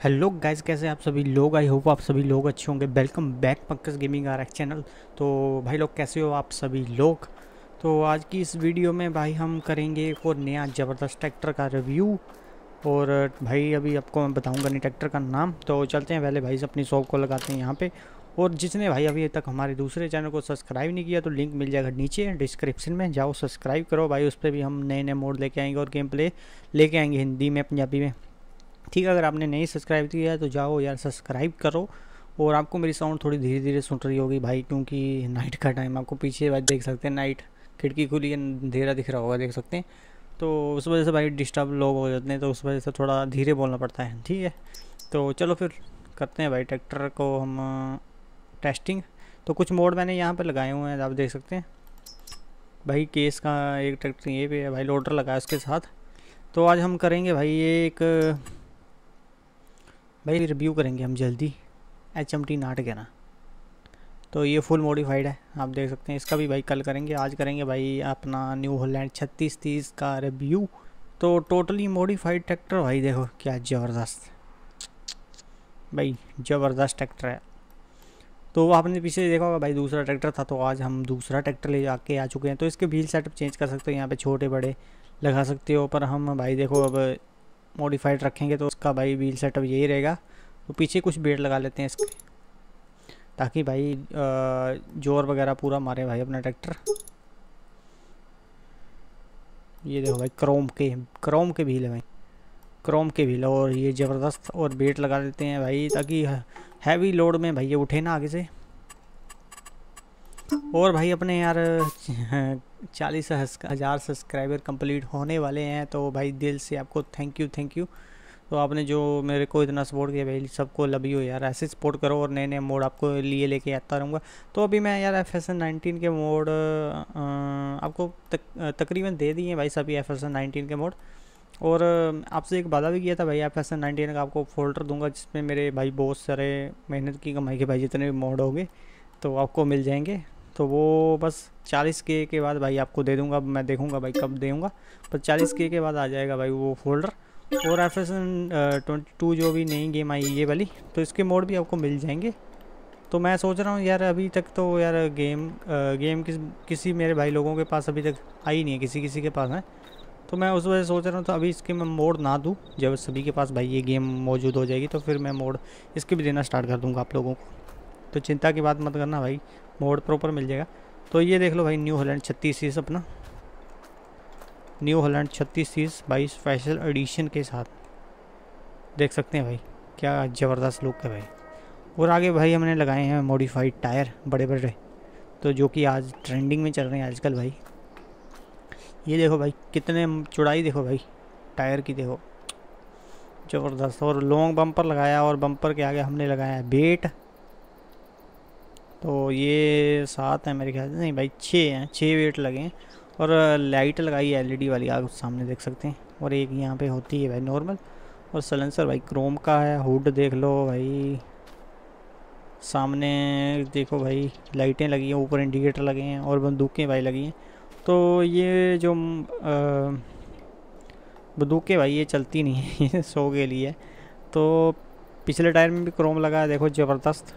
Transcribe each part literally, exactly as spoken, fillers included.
Hello guys, कैसे हैं आप सभी लोग। आई होप आप सभी लोग अच्छे होंगे। Welcome back Pankaj gaming R X channel. तो भाई लोग कैसे हो आप सभी लोग। तो आज की इस वीडियो में भाई हम करेंगे एक और नया ज़बरदस्त ट्रैक्टर का रिव्यू। और भाई अभी आपको मैं बताऊंगा नहीं ट्रैक्टर का नाम। तो चलते हैं पहले भाई से अपनी शॉप को लगाते हैं यहाँ पे। और जिसने भाई अभी तक हमारे दूसरे चैनल को सब्सक्राइब नहीं किया तो लिंक मिल जाएगा नीचे डिस्क्रिप्शन में, जाओ सब्सक्राइब करो भाई। उस पर भी हम नए नए मोड लेके आएंगे और गेम प्ले लेके आएंगे हिंदी में, पंजाबी में। ठीक है, अगर आपने नहीं सब्सक्राइब किया है तो जाओ यार सब्सक्राइब करो। और आपको मेरी साउंड थोड़ी धीरे धीरे सुन रही होगी भाई, क्योंकि नाइट का टाइम आपको पीछे भाई देख सकते हैं, नाइट खिड़की खुली है, अंधेरा दिख रहा होगा, देख सकते हैं। तो उस वजह से भाई डिस्टर्ब लोग हो जाते हैं, तो उस वजह से थोड़ा धीरे बोलना पड़ता है। ठीक है, तो चलो फिर करते हैं भाई ट्रैक्टर को हम टेस्टिंग। तो कुछ मोड मैंने यहाँ पर लगाए हुए हैं, आप देख सकते हैं भाई। केस का एक ट्रैक्टर ये पे है भाई, लोडर लगा है उसके साथ। तो आज हम करेंगे भाई ये एक भाई रिव्यू करेंगे हम जल्दी एच एम टी नाट के ना। तो ये फुल मॉडिफाइड है, आप देख सकते हैं। इसका भी भाई कल करेंगे, आज करेंगे भाई अपना न्यू हॉलैंड छत्तीस तीस का रिव्यू। तो टोटली मॉडिफाइड ट्रैक्टर भाई, देखो क्या ज़बरदस्त भाई, ज़बरदस्त ट्रैक्टर है। तो आपने पीछे देखा होगा भाई, दूसरा ट्रैक्टर था, तो आज हम दूसरा ट्रैक्टर ले जाके आ चुके हैं। तो इसके व्हील सेटअप चेंज कर सकते हो, यहाँ पे छोटे बड़े लगा सकते हो। पर हम भाई देखो अब मॉडिफाइड रखेंगे तो उसका भाई व्हील सेटअप यही रहेगा। तो पीछे कुछ बेड लगा लेते हैं इसके, ताकि भाई जोर वगैरह पूरा मारे भाई अपना ट्रैक्टर। ये देखो भाई, क्रोम के क्रोम के व्हील है भाई, क्रोम के व्हील। और ये ज़बरदस्त और बेट लगा देते हैं भाई, ताकि हैवी लोड में भाई ये उठे ना आगे से। और भाई अपने यार चालीस हज़ार सब्सक्राइबर कंप्लीट होने वाले हैं, तो भाई दिल से आपको थैंक यू थैंक यू। तो आपने जो मेरे को इतना सपोर्ट किया भाई, सबको लव यू यार। ऐसे सपोर्ट करो और नए नए मोड आपको लिए लेके आता रहूँगा। तो अभी मैं यार एफ एस एन नाइनटीन के मोड आपको तक, तकरीबन दे दिए भाई, सभी एफ एस एन नाइनटीन के मोड। और आपसे एक वादा भी किया था भाई, एफ एस एन नाइनटीन का आपको फोल्डर दूंगा, जिसमें मेरे भाई बहुत सारे मेहनत की कमाई के भाई जितने भी मोड होंगे तो आपको मिल जाएंगे। तो वो बस चालीस के के बाद भाई आपको दे दूंगा, मैं देखूंगा भाई कब दूंगा, पर चालीस के के बाद आ जाएगा भाई वो फोल्डर। और F S N twenty two जो भी नई गेम आई ये वाली, तो इसके मोड भी आपको मिल जाएंगे। तो मैं सोच रहा हूँ यार, अभी तक तो यार गेम आ, गेम किस किसी मेरे भाई लोगों के पास अभी तक आई नहीं है, किसी किसी के पास है। तो मैं उस वजह से सोच रहा हूँ तो अभी इसके मैं मोड ना दूँ, जब सभी के पास भाई ये गेम मौजूद हो जाएगी तो फिर मैं मोड इसके भी देना स्टार्ट कर दूँगा आप लोगों को। तो चिंता की बात मत करना भाई, मोड प्रॉपर मिल जाएगा। तो ये देख लो भाई, न्यू हॉलैंड छत्तीस सीस, अपना न्यू हॉलैंड छत्तीस सीस भाई स्पेशल एडिशन के साथ, देख सकते हैं भाई क्या ज़बरदस्त लुक है भाई। और आगे भाई हमने लगाए हैं मॉडिफाइड टायर बड़े बड़े, तो जो कि आज ट्रेंडिंग में चल रहे हैं आजकल भाई। ये देखो भाई कितने चौड़ाई, देखो भाई टायर की, देखो ज़बरदस्त। और लॉन्ग बम्पर लगाया, और बम्पर के आगे हमने लगाया है बेट। तो ये सात है मेरे ख्याल से, नहीं भाई छः हैं, छः वेट लगे हैं। और लाइट लगाई है एल ई डी वाली, आप सामने देख सकते हैं। और एक यहाँ पे होती है भाई नॉर्मल। और सलेंसर भाई क्रोम का है। हुड देख लो भाई, सामने देखो भाई लाइटें लगी हैं, ऊपर इंडिकेटर लगे हैं, और बंदूकें भाई लगी हैं। तो ये जो बंदूकें भाई ये चलती नहीं है, ये शो के लिए। तो पिछले टायर में भी क्रोम लगा है, देखो ज़बरदस्त।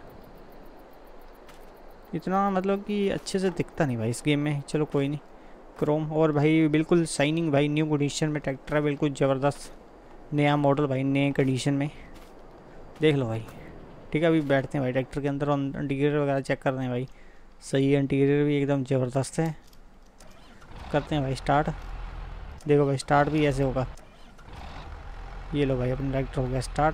इतना मतलब कि अच्छे से दिखता नहीं भाई इस गेम में, चलो कोई नहीं। क्रोम और भाई बिल्कुल शाइनिंग भाई, न्यू कंडीशन में ट्रैक्टर है, बिल्कुल ज़बरदस्त नया मॉडल भाई, नए कंडीशन में, देख लो भाई। ठीक है, अभी बैठते हैं भाई ट्रैक्टर के अंदर, इंटीरियर वगैरह चेक कर रहे हैं भाई। सही है, इंटीरियर भी एकदम ज़बरदस्त है। करते हैं भाई स्टार्ट, देखो भाई स्टार्ट भी ऐसे होगा। ये लो भाई अपना ट्रैक्टर हो गया स्टार्ट।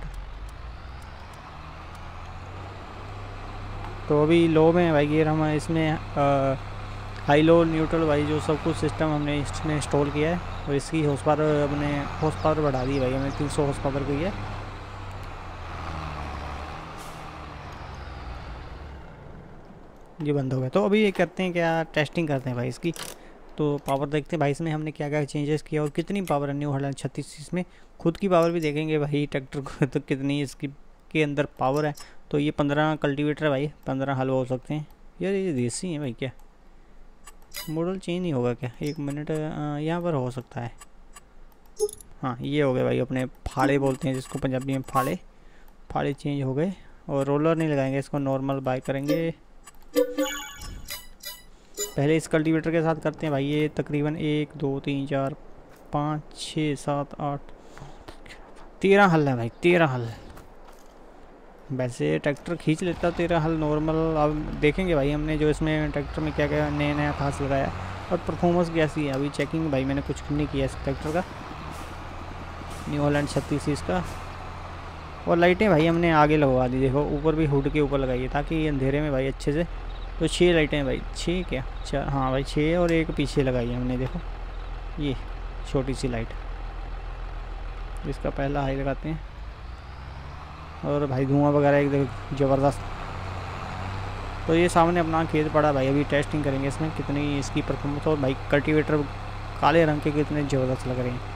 तो अभी लो में भाई गियर हम इसमें आ, हाई लो न्यूट्रल भाई जो सब कुछ सिस्टम हमने इसमें इंस्टॉल किया है। और इसकी हॉर्स पावर अपने हॉर्स पावर बढ़ा दी भाई, हमने तीन सौ हॉर्स पावर की है। ये बंद हो गया। तो अभी ये करते हैं क्या, टेस्टिंग करते हैं भाई इसकी। तो पावर देखते हैं भाई इसमें हमने क्या क्या चेंजेस किया और कितनी पावर है न्यू हॉलैंड छत्तीस इसमें। खुद की पावर भी देखेंगे भाई ट्रैक्टर को, तो कितनी इसकी के अंदर पावर है। तो ये पंद्रह कल्टीवेटर है भाई, पंद्रह हल हो सकते हैं। यार ये देसी है भाई, क्या मॉडल चेंज नहीं होगा क्या, एक मिनट यहाँ पर हो सकता है। हाँ ये हो गए भाई अपने फाड़े बोलते हैं जिसको पंजाबी में, फाड़े। फाड़ी चेंज हो गए। और रोलर नहीं लगाएंगे, इसको नॉर्मल बाय करेंगे। पहले इस कल्टीवेटर के साथ करते हैं भाई। ये तकरीबन एक दो तीन चार पाँच छः सात आठ तेरह हल है भाई, तेरह हल। वैसे ट्रैक्टर खींच लेता तेरह हल नॉर्मल। अब देखेंगे भाई हमने जो इसमें ट्रैक्टर में क्या क्या नया नया खास लगाया और परफॉर्मेंस कैसी है। अभी चेकिंग भाई मैंने कुछ नहीं किया इस ट्रैक्टर का। न्यू हॉलैंड छत्तीस इसका। और लाइटें भाई हमने आगे लगवा दी, देखो ऊपर भी हुड के ऊपर लगाई है ताकि अंधेरे में भाई अच्छे से। तो छः लाइटें भाई, छः क्या चार, हाँ भाई छः, और एक पीछे लगाई है हमने। देखो ये छोटी सी लाइट, इसका पहला हाई लगाते हैं। और भाई धुआं वगैरह एक ज़बरदस्त। तो ये सामने अपना खेत पड़ा भाई, अभी टेस्टिंग करेंगे इसमें कितनी इसकी परफॉर्मेंस। और भाई कल्टीवेटर काले रंग के कितने ज़बरदस्त लग रहे हैं।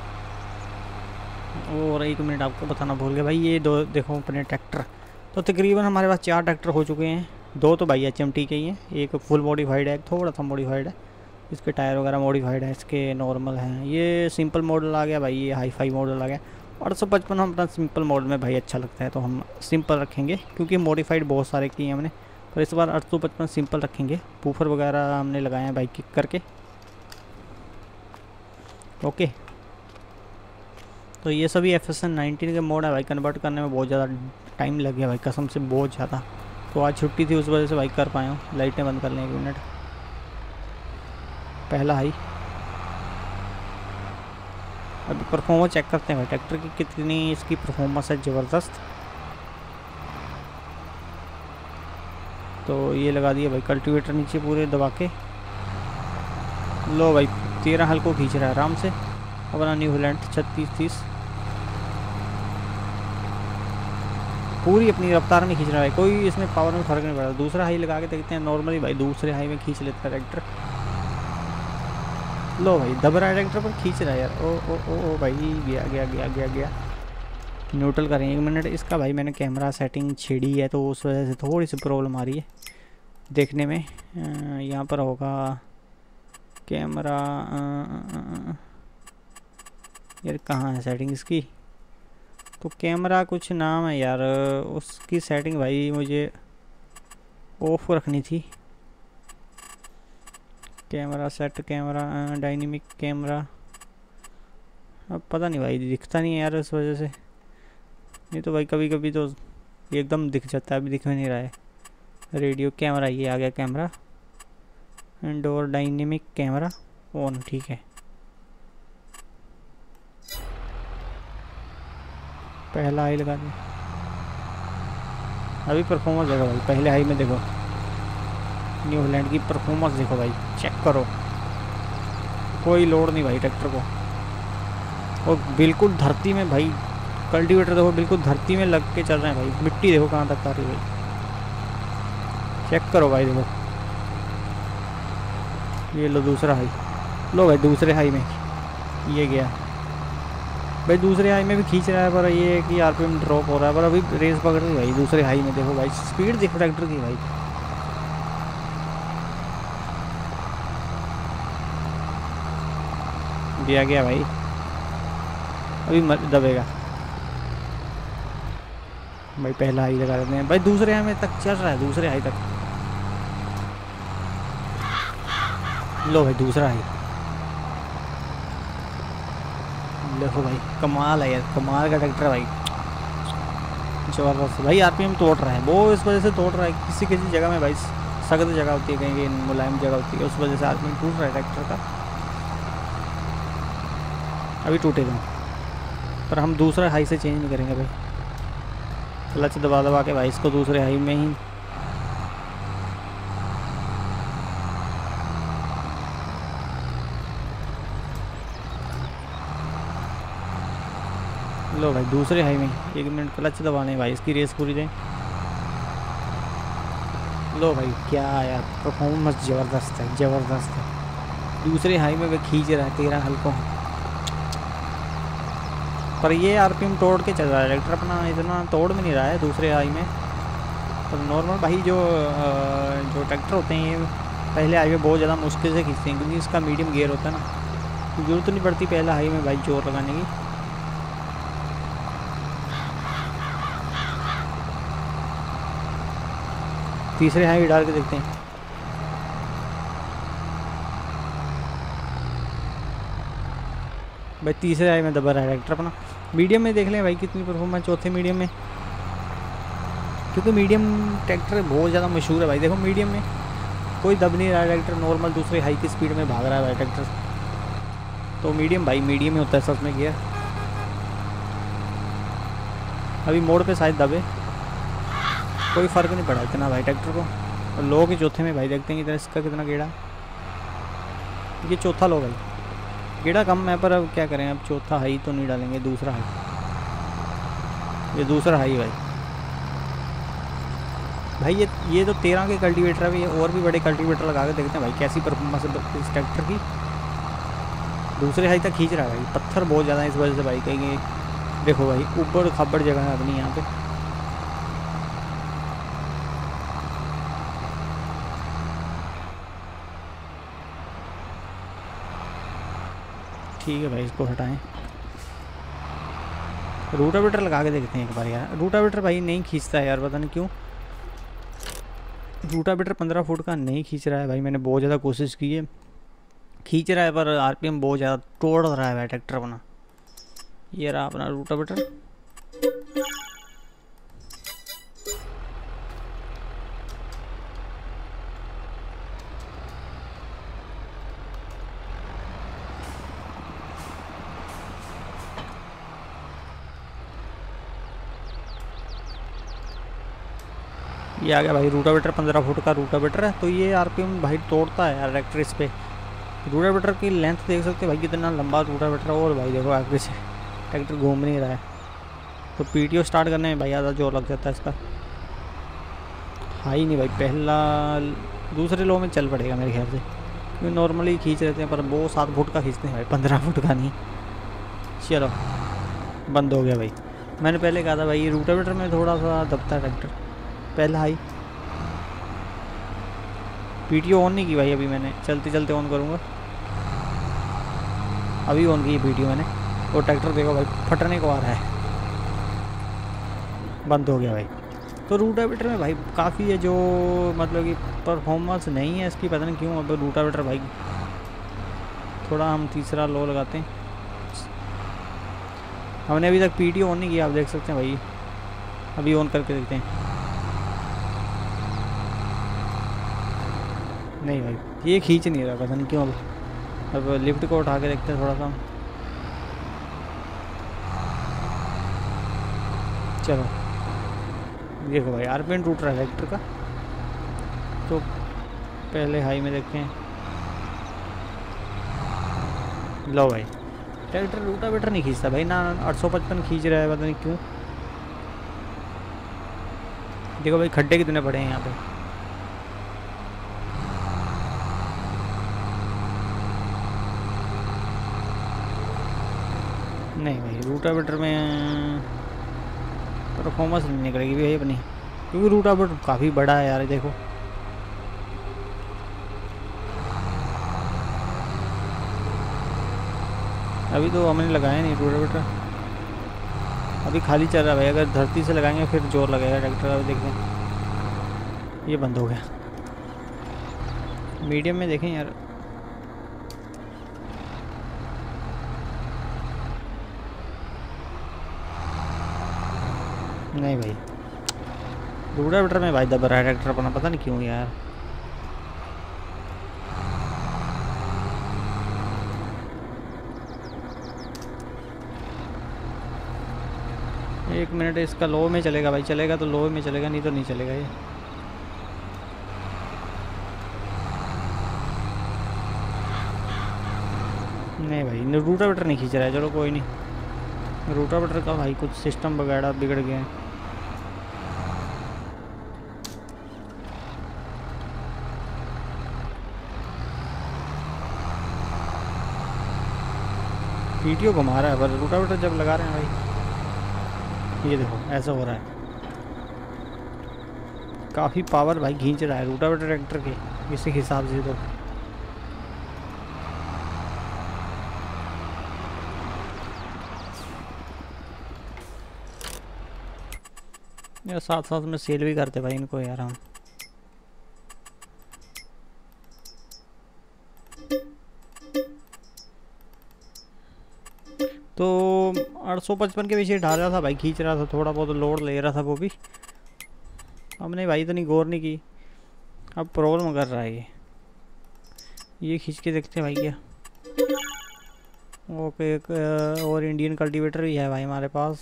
और एक मिनट आपको बताना भूल गया भाई, ये दो देखो अपने ट्रैक्टर। तो तकरीबन हमारे पास चार ट्रैक्टर हो चुके हैं। दो तो भाई एच एम टी के ही हैं, एक फुल मॉडिफाइड है, एक थोड़ा सा मॉडिफाइड है। इसके टायर वगैरह मॉडिफाइड है, इसके नॉर्मल हैं। ये सिंपल मॉडल आ गया भाई, ये हाई फाई मॉडल आ गया। आठ सौ पचपन हम अपना सिंपल मॉडल में भाई अच्छा लगता है तो हम सिंपल रखेंगे, क्योंकि मॉडिफाइड बहुत सारे किए हैं हमने। पर इस बार आठ सौ पचपन सिंपल रखेंगे। बूफर वगैरह हमने लगाए हैं भाई किक करके। ओके, तो ये सभी एफ एस एन नाइनटीन के मोड है भाई। कन्वर्ट करने में बहुत ज़्यादा टाइम लग गया भाई, कसम से बहुत ज़्यादा। तो आज छुट्टी थी उस वजह से भाई कर पाया हूँ। लाइटें बंद कर लें एक मिनट। पहला हाई। अभी परफॉर्मेंस चेक करते हैं भाई ट्रैक्टर की कितनी इसकी परफॉर्मेंस है ज़बरदस्त। तो ये लगा दिया भाई कल्टीवेटर नीचे पूरे दबा के। लो भाई तेरह हल को खींच रहा है आराम से अपना न्यू हॉलैंड छत्तीस तीस। पूरी अपनी रफ्तार में खींच रहा है, कोई इसमें पावर में फ़र्क नहीं पड़ा। दूसरा हाई लगा के देखते हैं नॉर्मली भाई, दूसरे हाई में खींच लेता है ट्रैक्टर। लो भाई दब रहा है ट्रैक्टर पर, खींच रहा है यार। ओ ओ ओ ओ भाई गया गया गया गया गया न्यूट्रल करें एक मिनट। इसका भाई मैंने कैमरा सेटिंग छेड़ी है तो उस वजह से थोड़ी सी प्रॉब्लम आ रही है देखने में। यहाँ पर होगा कैमरा, यार कहाँ है सेटिंग इसकी। तो कैमरा कुछ नाम है यार, उसकी सेटिंग भाई मुझे ऑफ रखनी थी। Camera set, camera dynamic camera, अब पता नहीं भाई दिखता नहीं है यार इस वजह से। नहीं तो भाई कभी कभी तो एकदम दिख जाता है, अभी दिख नहीं रहा है। रेडियो कैमरा, ये आ गया camera. Indoor dynamic camera on, ठीक है। पहला हाई लगा दिया। अभी परफॉर्मेंस देखो भाई, पहले हाई में देखो न्यू हॉलैंड की परफॉर्मेंस देखो भाई, चेक करो। कोई लोड नहीं भाई ट्रैक्टर को। और बिल्कुल धरती में भाई कल्टीवेटर देखो, बिल्कुल धरती में लग के चल रहे हैं भाई। मिट्टी देखो कहाँ तक आ रही है भाई, चेक करो भाई देखो। ये लो दूसरा हाई, लो भाई दूसरे हाई में ये गया भाई। दूसरे हाई में भी खींच रहा है, पर ये है कि आरपीएम ड्रॉप हो रहा है। पर अभी रेस पकड़ रही भाई दूसरे हाई में। देखो भाई स्पीड देखो ट्रैक्टर की भाई। दिया गया भाई, अभी मत दबेगा भाई। पहला हाई लगा देते हैं भाई, दूसरे हाई में तक चल रहा है, दूसरे हाई तक। लो भाई दूसरा हाई, देखो भाई कमाल है यार, कमाल का ट्रैक्टर भाई, जबरदस्त भाई। आरपीएम तोड़ रहा है वो, इस वजह से तोड़ रहा है। किसी किसी जगह में भाई सख्त जगह होती है, कहीं कहीं मुलायम जगह होती है, उस वजह से आरपीएम टूट रहा है ट्रैक्टर का। अभी टूटेगा, पर हम दूसरा हाई से चेंज नहीं करेंगे भाई। क्लच दबा दबा के भाई इसको दूसरे हाई में ही। लो भाई दूसरे हाई में एक मिनट क्लच दबाने भाई, इसकी रेस पूरी दें। लो भाई क्या यार परफॉर्मेंस ज़बरदस्त है, ज़बरदस्त है। दूसरे हाई में वह खींच रहा है तेरह हल्कों, पर ये आरपीएम तोड़ के चल रहा है ट्रैक्टर अपना, इतना तोड़ में नहीं रहा है दूसरे हाई में। तो नॉर्मल भाई जो जो ट्रैक्टर होते हैं ये पहले हाई में बहुत ज़्यादा मुश्किल से खींचते हैं, क्योंकि इसका मीडियम गियर होता है ना, जरूरत नहीं पड़ती पहला हाई में भाई जोर लगाने की। तीसरे हाई डाल के देखते हैं। भाई तीसरे हाई में दबा रहा है ट्रैक्टर अपना। मीडियम में देख लें भाई कितनी परफॉर्मेंस चौथे मीडियम में, क्योंकि मीडियम ट्रैक्टर बहुत ज़्यादा मशहूर है भाई। देखो मीडियम में कोई दब नहीं रहा है ट्रैक्टर, नॉर्मल दूसरे हाई की स्पीड में भाग रहा है भाई ट्रैक्टर। तो मीडियम भाई मीडियम ही होता है सब में गियर। अभी मोड़ पे शायद दबे, कोई फ़र्क नहीं पड़ा इतना भाई ट्रैक्टर को। और लो के चौथे में भाई देखते हैं इधर इसका कितना गेड़ा। ये चौथा लो भाई, गेड़ा कम है पर अब क्या करें, अब चौथा हाई तो नहीं डालेंगे, दूसरा हाई। ये दूसरा हाई भाई। भाई ये ये तो तेरह के कल्टीवेटर है भाई, और भी बड़े कल्टीवेटर लगा के देखते हैं भाई कैसी परफॉर्मेंस है इस ट्रैक्टर की। दूसरे हाई तक खींच रहा है भाई, पत्थर बहुत ज़्यादा है इस वजह से भाई। कहीं देखो भाई ऊपर खब्बड़ जगह है अपनी यहाँ पे। ठीक है भाई इसको हटाएं। रूटावेटर लगा के देखते हैं एक बार यार। रूटावेटर भाई नहीं खींचता है यार, पता नहीं क्यों। रूटावेटर पंद्रह फुट का नहीं खींच रहा है भाई, मैंने बहुत ज़्यादा कोशिश की है। खींच रहा है पर आरपीएम बहुत ज़्यादा तोड़ रहा है भाई ट्रैक्टर अपना। ये रहा अपना रूटावेटर। ये आ गया भाई रूटावेटर, पंद्रह फुट का रूटावेटर है। तो ये आरपीएम भाई तोड़ता है यार ट्रैक्टर इस पे। रूटावेटर की लेंथ देख सकते हैं भाई कितना लंबा रूटावेटर है। और भाई देखो आगे से ट्रैक्टर घूम नहीं रहा है, तो पीटीओ स्टार्ट करने में भाई ज़्यादा जोर लग जाता है इसका। हाई नहीं भाई, पहला दूसरे लो में चल पड़ेगा मेरे ख्याल से, क्योंकि नॉर्मली खींच रहते हैं पर वो सात फुट का खींचते हैं भाई, पंद्रह फुट का नहीं। चलो बंद हो गया भाई। मैंने पहले कहा था भाई ये रूटावेटर में थोड़ा सा दबता है ट्रैक्टर। पहला हाई, पीटीओ ऑन नहीं की भाई अभी मैंने, चलते चलते ऑन करूँगा। अभी ऑन की पीटीओ मैंने, और ट्रैक्टर देखो भाई फटने को आ रहा है। बंद हो गया भाई। तो रूटावेटर में भाई काफ़ी है जो मतलब कि परफॉर्मेंस नहीं है इसकी, पता नहीं क्यों। अब रूटावेटर भाई थोड़ा हम तीसरा लो लगाते हैं। हमने अभी तक पीटीओ ऑन नहीं किया, आप देख सकते हैं भाई। अभी ऑन करके देखते हैं। नहीं भाई ये खींच नहीं रहा, पता नहीं क्यों। अब अब लिफ्ट को उठा के देखते हैं थोड़ा सा। चलो देखो भाई आरपीएम टूट रहा है ट्रैक्टर का। तो पहले हाई में देखते हैं। लो भाई ट्रैक्टर रूटावेटर नहीं खींचता भाई ना, आठ सौ पचपन खींच रहा है, पता नहीं क्यों। देखो भाई खड्डे कितने पड़े हैं यहाँ पे। नहीं भाई रूटावेटर में परफॉर्मेंस नहीं निकलेगी भाई अपनी, क्योंकि रूटावेटर काफ़ी बड़ा है यार। देखो अभी तो हमने लगाया नहीं रूटावेटर, अभी खाली चल रहा है भाई। अगर धरती से लगाएंगे फिर जोर लगेगा ट्रैक्टर। अभी देखते हैं, ये बंद हो गया। मीडियम में देखें यार। नहीं भाई रूटावेटर में भाई दब रहा है ट्रैक्टर अपना, पता नहीं क्यों यार। एक मिनट इसका लो में चलेगा भाई, चलेगा तो लो में चलेगा, नहीं तो नहीं चलेगा ये। नहीं भाई रूटावेटर नहीं खींच रहा है। चलो कोई नहीं, रूटावेटर का भाई कुछ सिस्टम वगैरह बिगड़ गए हैं। पीटीओ घुमा रहा है पर रूटावेटर जब लगा रहे हैं भाई, ये देखो ऐसा हो रहा है। काफ़ी पावर भाई खींच रहा है रूटावेटर ट्रैक्टर के इसी हिसाब से। तो यार साथ साथ में सेल भी करते भाई इनको यार हम। तो आठ सौ पचपन के पीछे ढाल रहा था भाई, खींच रहा था, थोड़ा बहुत लोड ले रहा था वो भी। हमने भाई इतनी गौर नहीं की, अब प्रॉब्लम कर रहा है ये ये खींच के देखते हैं भाई क्या। ओके, एक और इंडियन कल्टीवेटर भी है भाई हमारे पास।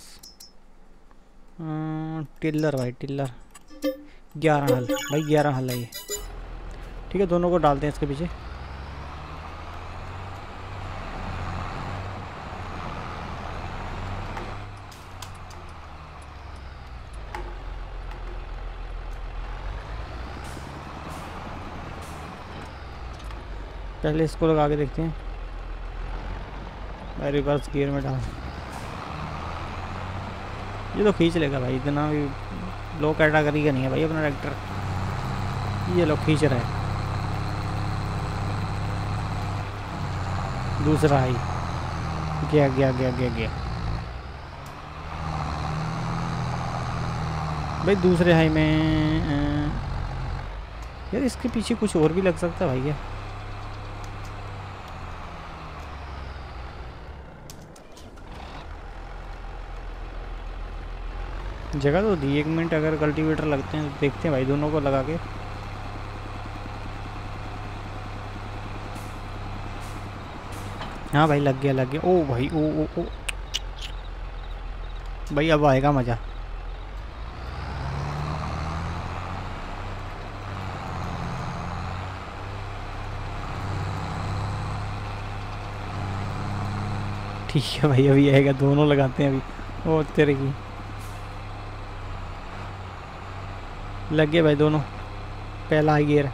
टिल्लर भाई, टिल्लर ग्यारह हल भाई, ग्यारह हल है ये। ठीक है, दोनों को डालते हैं इसके पीछे। पहले इसको लगा के देखते हैं भाई, रिवर्स गियर में डाल। ये तो खींच लेगा भाई, इतना भी लो कैटेगरी का नहीं है भाई अपना ट्रैक्टर। ये लो खींच रहा है। दूसरा ही गया गया गया गया गया भाई दूसरे हाई में। यार इसके पीछे कुछ और भी लग सकता है भाई क्या। जगह तो दी, एक मिनट अगर कल्टीवेटर लगते हैं तो देखते हैं भाई दोनों को लगा के। हाँ भाई लग गया लग गया। ओ भाई ओ ओ ओ भाई अब आएगा मज़ा। ठीक है भाई, अभी आएगा, दोनों लगाते हैं अभी। ओ तेरे की लग गए भाई दोनों। पहला हाई गियर।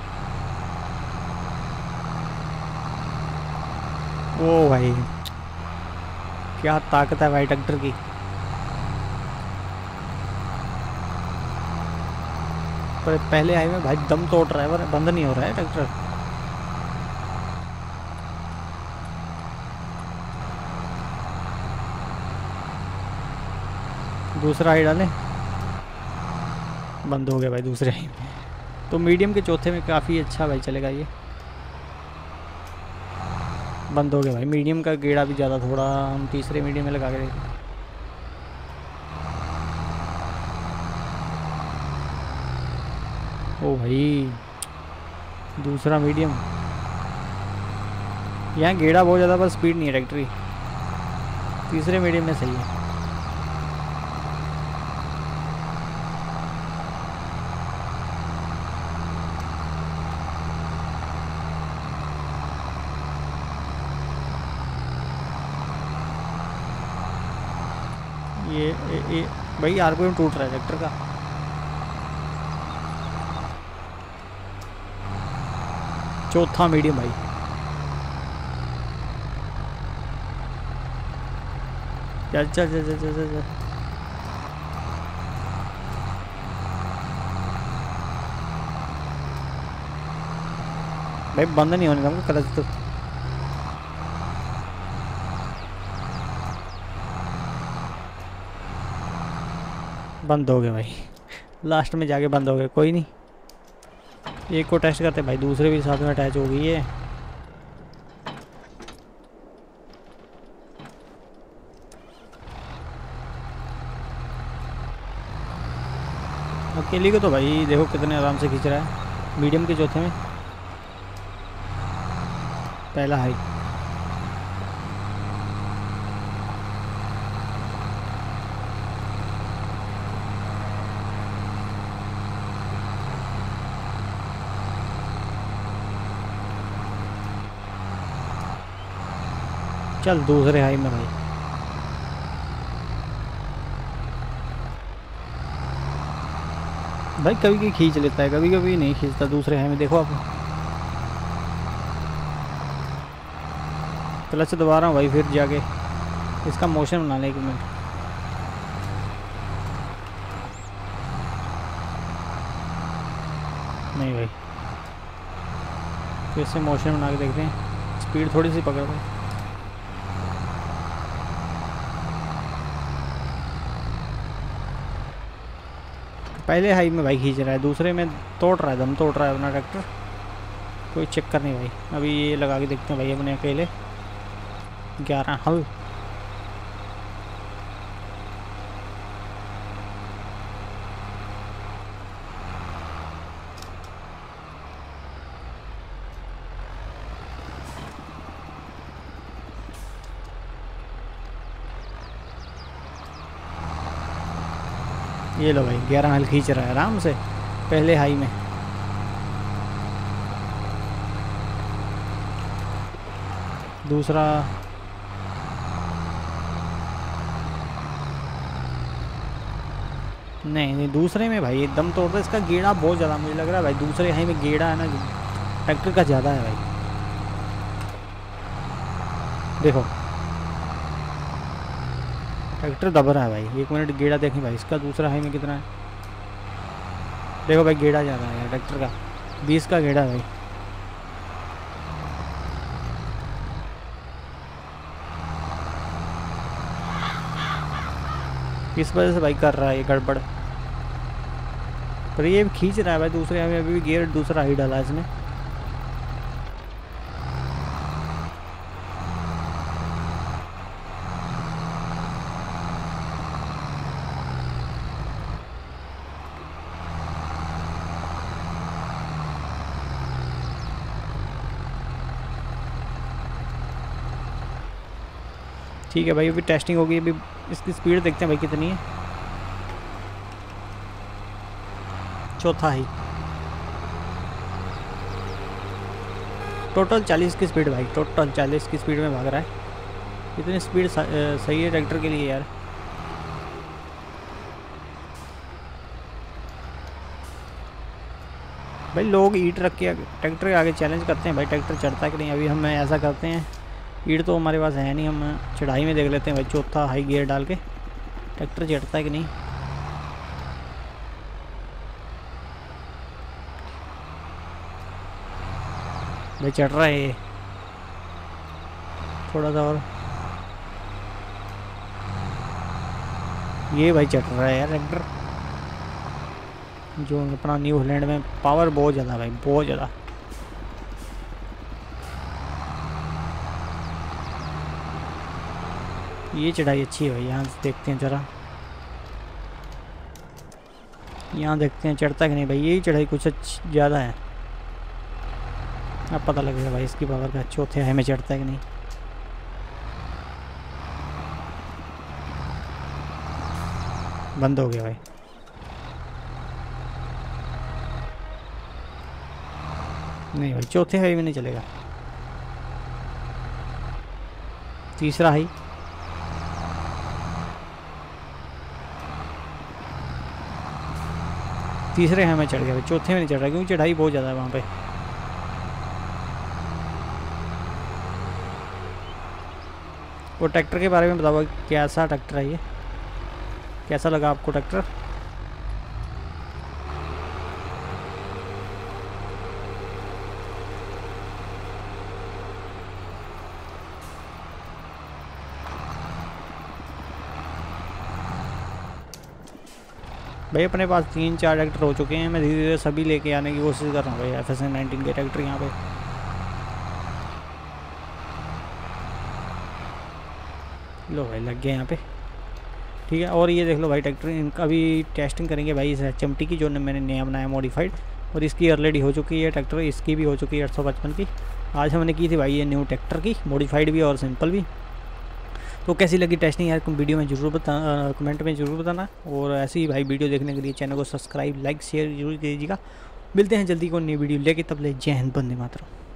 ओ भाई क्या ताकत है भाई ट्रैक्टर की। पर पहले हाई में भाई दम तोड़ रहा है, पर बंद नहीं हो रहा है ट्रैक्टर। दूसरा हाई डालें, बंद हो गया भाई दूसरे हाई में। तो मीडियम के चौथे में काफ़ी अच्छा भाई चलेगा ये। बंद हो गया भाई, मीडियम का गेड़ा भी ज़्यादा, थोड़ा हम तीसरे मीडियम में लगा के देखें। ओ भाई दूसरा मीडियम। यहाँ गेड़ा बहुत ज़्यादा, पर स्पीड नहीं है ट्रैक्टर की। तीसरे मीडियम में सही है। ये, ये, ये भाई आरपीएम टूट रहा है ट्रैक्टर का। चौथा मीडियम भाई। चल चल चल चल चल चल भाई, बंद नहीं होने का क्लच तो। बंद हो गए भाई, लास्ट में जाके बंद हो गए। कोई नहीं, एक को टेस्ट करते भाई, दूसरे भी साथ में अटैच हो गई है। अकेली को तो भाई देखो कितने आराम से खींच रहा है। मीडियम के चौथे में पहला हाई। चल दूसरे हाई में भाई। भाई कभी कभी खींच लेता है, कभी कभी नहीं खींचता। दूसरे हाई में देखो आप, क्लच दबा रहा हूँ भाई, फिर जाके इसका मोशन बना ले एक मिनट। नहीं भाई, फिर से मोशन बना के देखते हैं। स्पीड थोड़ी सी पकड़ भाई। पहले हाई में भाई खींच रहा है, दूसरे में तोड़ रहा है, दम तोड़ रहा है अपना ट्रैक्टर। कोई चक्कर नहीं भाई। अभी ये लगा के देखते हैं भाई अपने अकेले। ग्यारह हल ये लो भाई ग्यारह माइल खींच रहा है आराम से पहले हाई में। दूसरा नहीं नहीं दूसरे में भाई एकदम तोड़ता है। इसका गेड़ा बहुत ज़्यादा मुझे लग रहा है भाई, दूसरे हाई में गेड़ा है ना ट्रैक्टर का ज़्यादा है भाई। देखो ट्रैक्टर दब रहा है भाई, एक मिनट गेड़ा देखें भाई इसका दूसरा हाई में कितना है। देखो भाई गेड़ा ज़्यादा है ट्रैक्टर का, बीस का गेड़ा है भाई। किस वजह से भाई कर रहा है ये गड़बड़, पर ये खींच रहा है भाई दूसरे हाई में। अभी भी गियर दूसरा हाई डाला है इसने। ठीक है भाई अभी टेस्टिंग होगी, अभी इसकी स्पीड देखते हैं भाई कितनी है। चौथा ही टोटल चालीस की स्पीड भाई, टोटल चालीस की स्पीड में भाग रहा है। इतनी स्पीड सही है ट्रैक्टर के लिए यार। भाई लोग ईंट रख के ट्रैक्टर के आगे चैलेंज करते हैं भाई ट्रैक्टर चढ़ता है कि नहीं। अभी हम ऐसा करते हैं, ईंट तो हमारे पास है नहीं, हम चढ़ाई में देख लेते हैं भाई चौथा हाई गियर डाल के ट्रैक्टर चढ़ता है कि नहीं। भाई चढ़ रहा है ये, थोड़ा सा और। ये भाई चढ़ रहा है यार ट्रैक्टर, जो अपना न्यू हॉलैंड में पावर बहुत ज़्यादा भाई, बहुत ज़्यादा। ये चढ़ाई अच्छी है भाई, यहाँ से देखते हैं ज़रा, यहाँ देखते हैं चढ़ता कि नहीं भाई। यही चढ़ाई कुछ अच्छी ज़्यादा है, अब पता लगेगा भाई इसकी पावर का। चौथे हाई में चढ़ता है कि नहीं। बंद हो गया भाई। नहीं भाई चौथे हाई में नहीं चलेगा। तीसरा हाई, तीसरे हाई में चढ़ गया भाई, चौथे में नहीं चढ़ रहा क्योंकि चढ़ाई बहुत ज़्यादा है वहाँ पे। वो ट्रैक्टर के बारे में बताओ कैसा ट्रैक्टर है ये, कैसा लगा आपको ट्रैक्टर। भाई अपने पास तीन चार ट्रैक्टर हो चुके हैं, मैं धीरे धीरे सभी लेके आने की कोशिश कर रहा हूँ भाई। एफ एस एन नाइनटीन के ट्रैक्टर यहाँ पे लो भाई लग गया यहाँ पे। ठीक है और ये देख लो भाई ट्रैक्टर, इनका भी टेस्टिंग करेंगे भाई इस एच एम टी की जो मैंने नया बनाया मॉडिफाइड। और इसकी ऑलरेडी हो चुकी है ट्रैक्टर, इसकी भी हो चुकी है आठ सौ पचपन की। आज हमने की थी भाई ये न्यू ट्रैक्टर की, मॉडिफाइड भी और सिंपल भी। तो कैसी लगी टेस्टिंग यार वीडियो में ज़रूर बता, कमेंट में ज़रूर बताना। और ऐसी ही भाई वीडियो देखने के लिए चैनल को सब्सक्राइब लाइक शेयर जरूर कीजिएगा। मिलते हैं जल्दी को नई वीडियो लेके, तब ले जय हिंद, वंदे मातरम।